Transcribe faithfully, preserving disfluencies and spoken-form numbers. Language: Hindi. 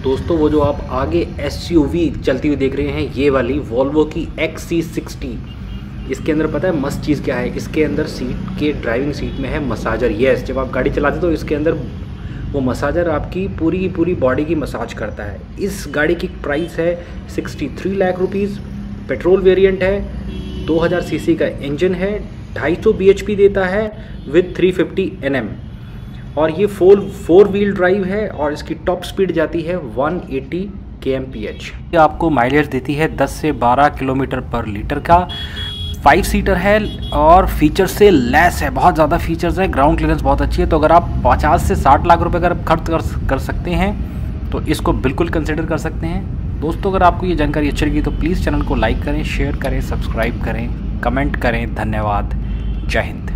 दोस्तों वो जो आप आगे एसयूवी चलती हुई देख रहे हैं, ये वाली वॉल्वो की एक्स सी सिक्सटी, इसके अंदर पता है मस्त चीज़ क्या है? इसके अंदर सीट के ड्राइविंग सीट में है मसाजर। यस, जब आप गाड़ी चलाते तो इसके अंदर वो मसाजर आपकी पूरी की पूरी बॉडी की मसाज करता है। इस गाड़ी की प्राइस है sixty three lakh rupees. Petrol variant है, दो हज़ार सीसी का इंजन है, ढाई सौ बी एच पी देता है with three fifty N M, और ये फोर फोर व्हील ड्राइव है और इसकी टॉप स्पीड जाती है one eighty K M P H. ये आपको माइलेज देती है दस से बारह किलोमीटर पर लीटर का। फाइव सीटर है और फीचर से लेस है, बहुत ज़्यादा फीचर्स है, ग्राउंड क्लियरेंस बहुत अच्छी है। तो अगर आप पचास से साठ लाख रुपए अगर खर्च कर, कर सकते हैं तो इसको बिल्कुल कंसिडर कर सकते हैं। दोस्तों अगर आपको ये जानकारी अच्छी लगी तो प्लीज़ चैनल को लाइक करें, शेयर करें, सब्सक्राइब करें, कमेंट करें। धन्यवाद। जय हिंद।